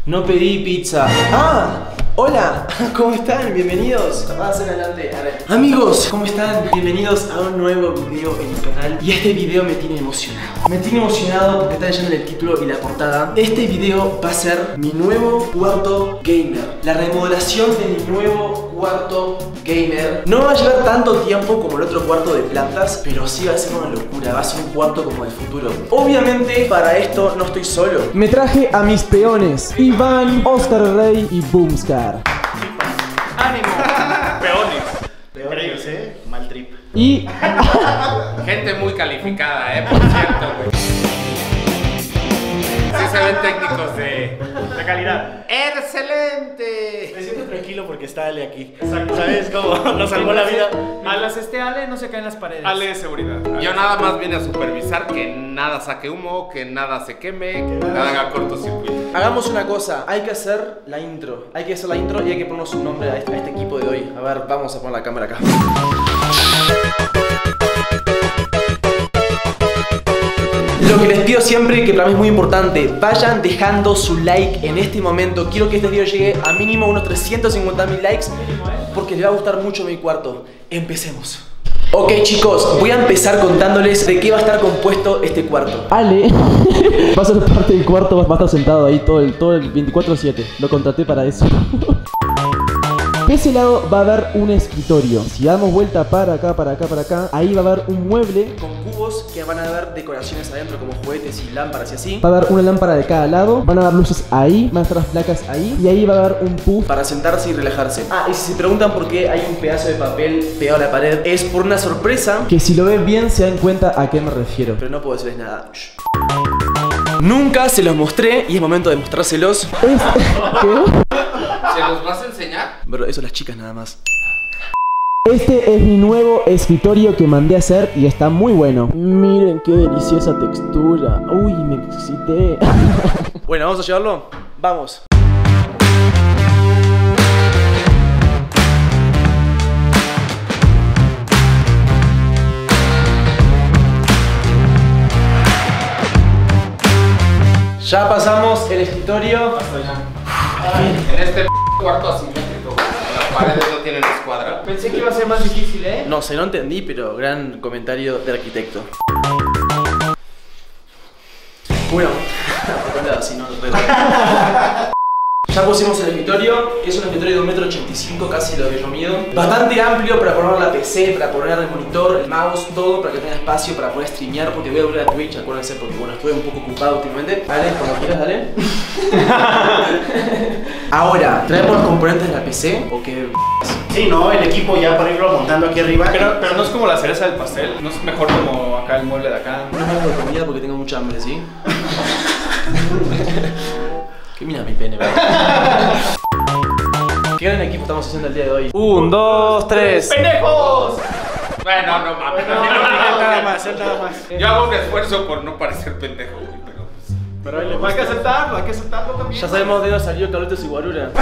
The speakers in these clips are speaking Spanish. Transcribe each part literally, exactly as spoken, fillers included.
No pedí pizza. ¡Ah! Hola, ¿cómo están? Bienvenidos. Pasen adelante. A ver. Amigos, ¿cómo están? Bienvenidos a un nuevo video en mi canal. Y este video me tiene emocionado. Me tiene emocionado porque está leyendo el título y la portada. Este video va a ser mi nuevo cuarto gamer. La remodelación de mi nuevo cuarto gamer. No va a llevar tanto tiempo como el otro cuarto de plantas, pero sí va a ser una locura. Va a ser un cuarto como el futuro. Obviamente, para esto no estoy solo. Me traje a mis peones, Iván, Oscar Rey y Boomscar. ¡Ánimo! Peones. Peones, ¿eh? Mal trip. Y... gente muy calificada, ¿eh? Por cierto, güey. Sí se ven técnicos de... De calidad. ¡Excelente! Me siento tranquilo porque está Ale aquí. Exacto. ¿Sabes cómo nos salvó la vida? Mientras esté Ale, no se caen las paredes. Ale de seguridad. Yo nada más vine a supervisar que nada saque humo, que nada se queme, que nada haga cortocircuito. Hagamos una cosa, hay que hacer la intro. Hay que hacer la intro y hay que ponernos un nombre a este, a este equipo de hoy. A ver, vamos a poner la cámara acá. Lo que les pido siempre, que para mí es muy importante, vayan dejando su like en este momento. Quiero que este video llegue a mínimo unos trescientos cincuenta mil likes, porque les va a gustar mucho mi cuarto. Empecemos. Ok chicos, voy a empezar contándoles de qué va a estar compuesto este cuarto. Ale va a ser parte del cuarto, va a estar sentado ahí todo el, todo el veinticuatro siete. Lo contraté para eso. De ese lado va a haber un escritorio. Si damos vuelta para acá, para acá, para acá, ahí va a haber un mueble con cubos que van a haber decoraciones adentro, como juguetes y lámparas y así. Va a haber una lámpara de cada lado. Van a haber luces ahí, van a estar las placas ahí. Y ahí va a haber un puff para sentarse y relajarse. Ah, y si se preguntan por qué hay un pedazo de papel pegado a la pared, es por una sorpresa que si lo ven bien se dan cuenta a qué me refiero. Pero no puedo decirles nada. Shh. Nunca se los mostré y es momento de mostrárselos. ¿Es? ¿Qué? ¿Se los vas a enseñar? Bro, eso las chicas nada más. Este es mi nuevo escritorio que mandé a hacer y está muy bueno. Miren qué deliciosa textura. Uy, me excité. Bueno, ¿vamos a llevarlo? Vamos. Ya pasamos el escritorio. En este cuarto asimétrico, las paredes no tienen escuadra. Pensé que iba a ser más difícil, ¿eh? No sé, no entendí, pero gran comentario del arquitecto. Bueno, así no lo ya pusimos el escritorio, que es un escritorio de un metro ochenta y cinco, casi lo que yo mido. Bastante amplio para poner la P C, para poner el monitor, el mouse, todo para que tenga espacio para poder streamear, porque voy a volver a Twitch, acuérdense, porque bueno, estuve un poco ocupado últimamente. Dale, cuando quieras, dale. Ahora, ¿traemos los componentes de la P C o qué? Sí, no, el equipo ya para irlo montando aquí arriba. Pero, pero no es como la cereza del pastel. No es mejor como acá el mueble de acá. No me hago de comida porque tengo mucha hambre, ¿sí? ¿Qué mira mi pene, verdad? ¿Qué gran equipo estamos haciendo el día de hoy? Un, dos, tres. ¡Pendejos! Bueno, no mames. No, no, no, nada más, él nada más. Yo hago un esfuerzo por no parecer pendejo, güey, pero pues... Pero él Hay que aceptarlo, hay que aceptarlo también. Ya sabemos de dónde salió Carlitos y Guarura.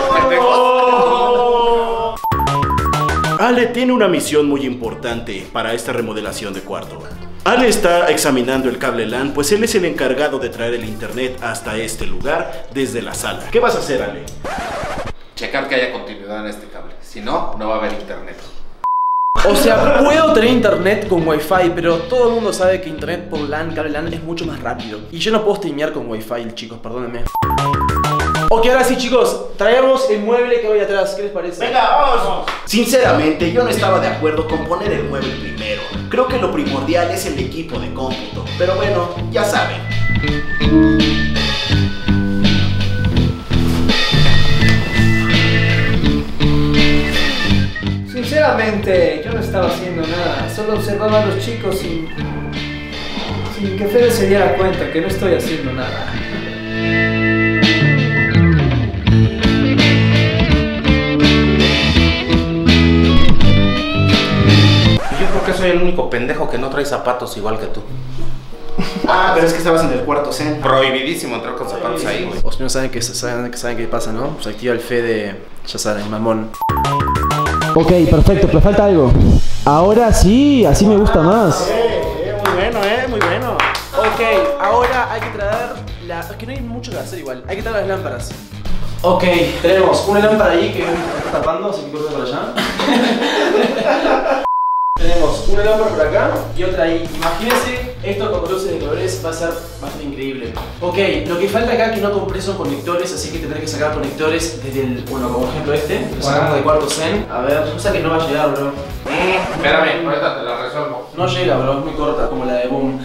¡Pendejos! Ale tiene una misión muy importante para esta remodelación de cuarto. Ale está examinando el cable LAN, pues él es el encargado de traer el internet hasta este lugar desde la sala. ¿Qué vas a hacer, Ale? Checar que haya continuidad en este cable. Si no, no va a haber internet. O sea, puedo tener internet con wifi, pero todo el mundo sabe que internet por LAN, cable LAN, es mucho más rápido. Y yo no puedo streamear con wifi, chicos, perdónenme. Ok, ahora sí, chicos, traemos el mueble que voy atrás, ¿qué les parece? Venga, vamos. Sinceramente, yo no estaba de acuerdo con poner el mueble primero. Creo que lo primordial es el equipo de cómputo. Pero bueno, ya saben. Sinceramente, yo no estaba haciendo nada. Solo observaba a los chicos sin, sin que Fede se diera cuenta que no estoy haciendo nada. Yo creo que soy el único pendejo que no trae zapatos igual que tú. Ah, pero es que estabas en el cuarto zen. Prohibidísimo entrar con zapatos ahí, güey. Los niños saben que saben, saben qué pasa, ¿no? Pues activa el fe de... ya saben, el mamón. Ok, perfecto, pero falta algo. Ahora sí, así me gusta más. Eh, eh, muy bueno, eh, muy bueno. Ok, ahora hay que traer la... Es que no hay mucho que hacer igual. Hay que tapar las lámparas. Ok, tenemos una lámpara ahí que está tapando, así que corta para allá. Tenemos una lámpara por acá y otra ahí. Imagínense, esto con luces de colores va a ser bastante increíble. Ok, lo que falta acá es que no compré son conectores, así que tendré que sacar conectores desde el... Bueno, como ejemplo este, lo sacamos de cuarto zen. A ver, cosa que no va a llegar, bro. Mm, espérame, ahorita te la resuelvo. No llega, bro, es muy corta, como la de Boom.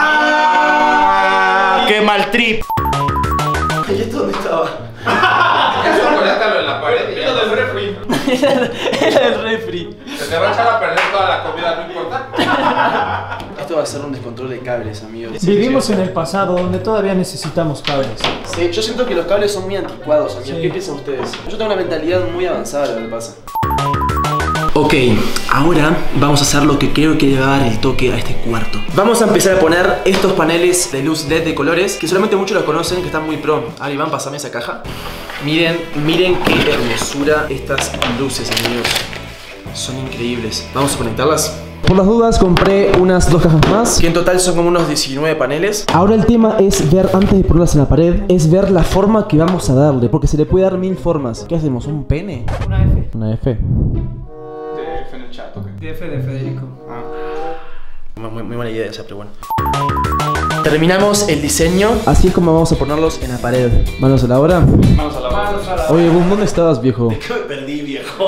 ¡Ah! ¡Qué mal trip! ¿Y esto dónde estaba? Eso conéctalo en la pared y ya. del refri. Era el refri. Se te va a echar a perder toda la comida, no importa. Esto va a ser un descontrol de cables, amigos. Vivimos en el pasado donde todavía necesitamos cables. Sí, yo siento que los cables son muy anticuados, amigos. Sí. ¿Qué piensan ustedes? Yo tengo una mentalidad muy avanzada de lo que pasa. Ok, ahora vamos a hacer lo que creo que le va a dar el toque a este cuarto. Vamos a empezar a poner estos paneles de luz L E D de colores que solamente muchos los conocen, que están muy pro. Ah, Iván, pásame esa caja. Miren, miren qué hermosura estas luces, amigos. Son increíbles. Vamos a conectarlas. Por las dudas compré unas dos cajas más. Que en total son como unos diecinueve paneles. Ahora el tema es ver, antes de ponerlas en la pared, es ver la forma que vamos a darle, porque se le puede dar mil formas. ¿Qué hacemos? ¿Un pene? Una F. Una F. F en el chat, ok. De F de Federico. Muy, muy, muy buena idea esa, pero bueno. Terminamos el diseño. Así es como vamos a ponerlos en la pared. ¿Manos a la obra? Vamos a la base. Manos a la... Oye, Boom, ¿dónde estabas, viejo? ¿Qué me perdí, viejo?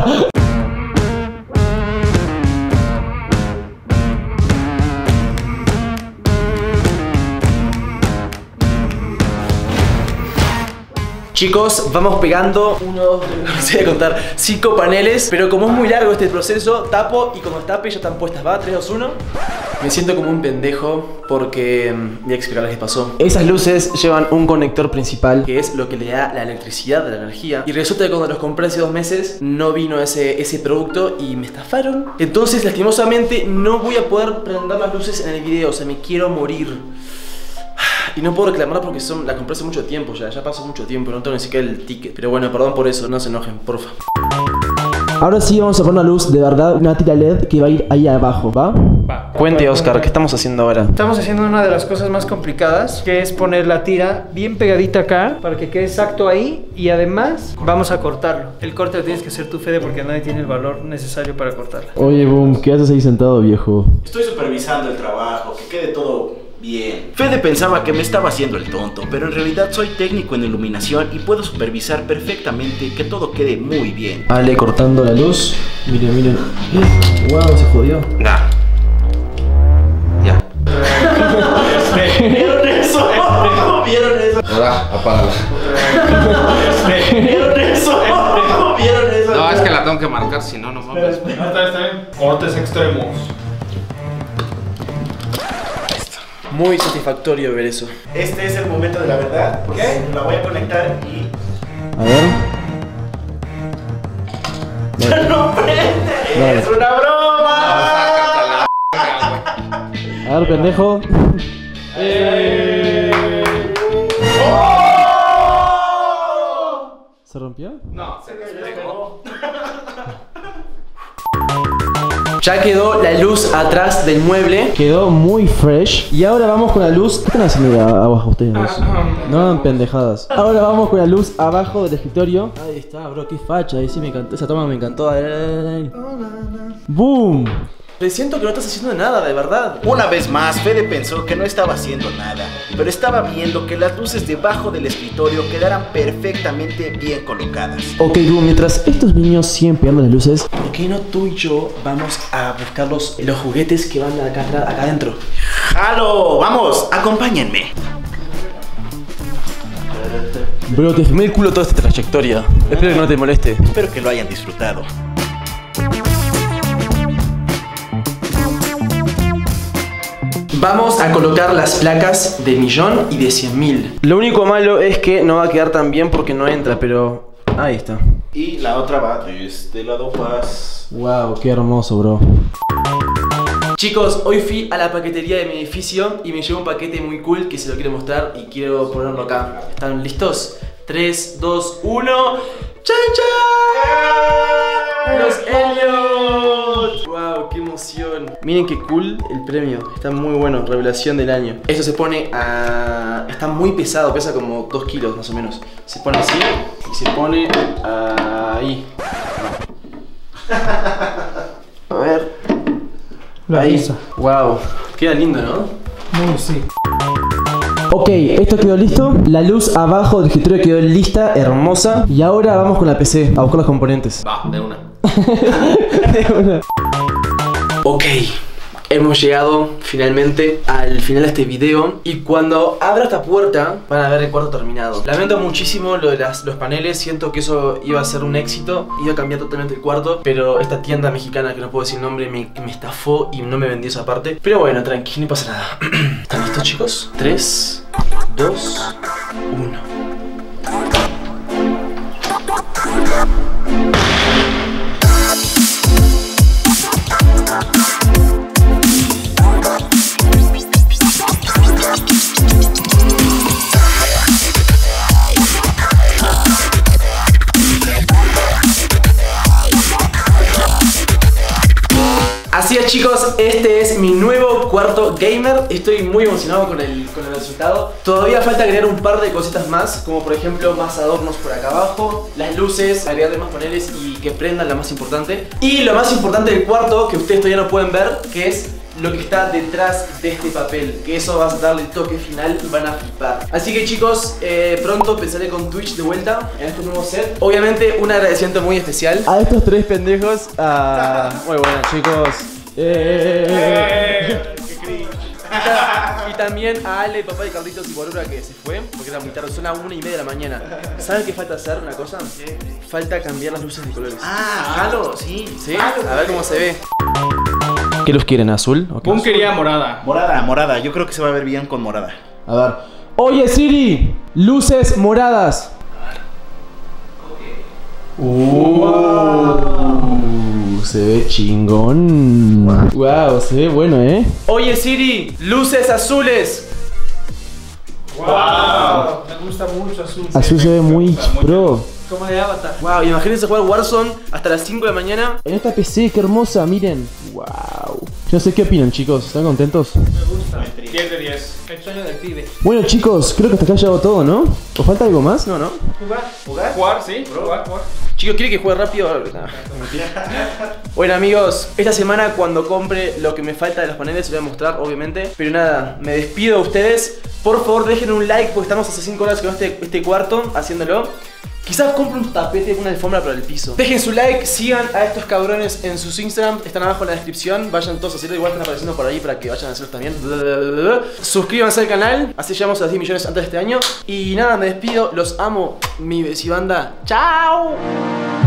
Chicos, vamos pegando uno, no sé contar, cinco paneles. Pero como es muy largo este proceso, tapo y cuando tape ya están puestas. ¿Va? tres, dos, uno. Me siento como un pendejo porque mm, voy a explicarles qué pasó. Esas luces llevan un conector principal, que es lo que le da la electricidad, la energía. Y resulta que cuando los compré hace dos meses no vino ese, ese producto y me estafaron. Entonces, lastimosamente, no voy a poder prender las luces en el video. O sea, me quiero morir. Y no puedo reclamar porque son, la compré hace mucho tiempo ya, ya pasó mucho tiempo, no tengo ni siquiera el ticket. Pero bueno, perdón por eso, no se enojen, porfa. Ahora sí vamos a poner una luz de verdad, una tira L E D que va a ir ahí abajo, ¿va? Va. Cuente, Oscar, ¿qué estamos haciendo ahora? Estamos haciendo una de las cosas más complicadas, que es poner la tira bien pegadita acá para que quede exacto ahí y además vamos a cortarlo. El corte lo tienes que hacer tú, Fede, porque nadie tiene el valor necesario para cortarla. Oye, Boom, ¿qué haces ahí sentado, viejo? Estoy supervisando el trabajo, que quede todo bien. Fede pensaba que me estaba haciendo el tonto, pero en realidad soy técnico en iluminación y puedo supervisar perfectamente que todo quede muy bien. Ale cortando la luz. Miren, miren. Wow, se jodió. Nah. Ya. ¿Vieron eso? ¿Vieron eso? Ahora, apágala. ¿Vieron eso? ¿Vieron eso? No, es que la tengo que marcar, si no, no mames. Está bien, está bien. Cortes extremos. Muy satisfactorio ver eso. Este es el momento de la verdad, porque la voy a conectar y... A ver. ¡No prende! Dale. ¡Es una broma! Sácate a la güey. A ver, pendejo. ¿Se rompió? No, se despegó. Ya quedó la luz atrás del mueble. Quedó muy fresh. Y ahora vamos con la luz. ¿Qué están haciendo ahí abajo ustedes dos? No hagan pendejadas. Ahora vamos con la luz abajo del escritorio. Ahí está, bro, qué facha. Ahí sí me encantó. Esa toma me encantó. ¡Boom! Pero siento que no estás haciendo nada, de verdad. Una vez más, Fede pensó que no estaba haciendo nada, pero estaba viendo que las luces debajo del escritorio quedaran perfectamente bien colocadas. Ok, Boom, mientras estos niños siguen pegando las luces, ¿Por qué no tú y yo vamos a buscar los, los juguetes que van acá, acá adentro? ¡Halo! ¡Vamos! ¡Acompáñenme! Bro, te firmé el culo toda esta trayectoria. Espero que no te moleste. Espero que lo hayan disfrutado. Vamos a colocar las placas de millón y de cien mil. Lo único malo es que no va a quedar tan bien porque no entra, pero ahí está. Y la otra va de este lado más. wow, qué hermoso, bro. Chicos, hoy fui a la paquetería de mi edificio y me llevé un paquete muy cool que se lo quiero mostrar y quiero ponerlo acá. ¿Están listos? tres, dos, uno. ¡Chan, chan! ¡Los Elliot! ¡Wow! ¡Qué emoción! chingón. Miren qué cool el premio. Está muy bueno, revelación del año. Esto se pone a... Está muy pesado, pesa como dos kilos más o menos. Se pone así y se pone ahí. A ver. La Ahí. risa. Wow. Queda lindo, ¿no? Muy sí. Ok, esto quedó listo. La luz abajo del escritorio quedó lista, hermosa. Y ahora vamos con la P C a buscar los componentes. Va, de una. Ok, hemos llegado finalmente al final de este video. Y cuando abra esta puerta van a ver el cuarto terminado. Lamento muchísimo lo de las, los paneles. Siento que eso iba a ser un éxito. Iba a cambiar totalmente el cuarto. Pero esta tienda mexicana, que no puedo decir el nombre, me, me estafó y no me vendió esa parte. Pero bueno, tranqui, no pasa nada. ¿Están listos, chicos? tres, dos, uno. Así es, chicos, este es mi nuevo cuarto gamer. Estoy muy emocionado con el, con el resultado. Todavía falta agregar un par de cositas más, como por ejemplo más adornos por acá abajo, las luces, agregarle más paneles y que prendan, la más importante. Y lo más importante del cuarto, que ustedes todavía no pueden ver, que es lo que está detrás de este papel, que eso va a darle el toque final y van a flipar. Así que, chicos, eh, pronto empezaré con Twitch de vuelta en este nuevo set. Obviamente un agradecimiento muy especial A estos tres pendejos. ah, Muy bueno, chicos. Eh. y también a Ale, papá de Carlitos y Borura, que se fue porque era muy tarde, son las una y media de la mañana. ¿Saben qué falta hacer? Una cosa, falta cambiar las luces de colores. Ah, jalo, sí. ¿Sí? A ver cómo se ve. ¿Qué luz quieren? ¿Azul? ¿O qué? Pum quería morada. Morada, morada. Yo creo que se va a ver bien con morada. A ver. Oye Siri, luces moradas. Uh, se ve chingón. Wow, se ve bueno, ¿eh? Oye Siri, luces azules. Wow. Me gusta mucho azul. Azul se ve muy pro. Como de Avatar. Wow, imagínense jugar Warzone hasta las cinco de la mañana. En esta P C, qué hermosa, miren. Wow. Yo no sé qué opinan, chicos. ¿Están contentos? Me gusta. diez de diez. El sueño del pibe. Bueno, chicos, creo que hasta acá ha llegado todo, ¿no? ¿Os falta algo más? No, ¿no? Jugar. ¿Jugar? Jugar, sí. Jugar, jugar. Chicos, ¿quiere que juegue rápido? No, mentira. Bueno, amigos, esta semana cuando compre lo que me falta de los paneles se lo voy a mostrar, obviamente. Pero nada, me despido de ustedes. Por favor, dejen un like porque estamos hace cinco horas con este, este cuarto haciéndolo. Quizás compre un tapete, una alfombra para el piso. Dejen su like, sigan a estos cabrones en sus Instagram. Están abajo en la descripción, vayan todos a hacerlo. Igual están apareciendo por ahí para que vayan a hacerlos también. Suscríbanse al canal, así llegamos a los diez millones antes de este año. Y nada, me despido, los amo, mi besibanda. ¡Chao!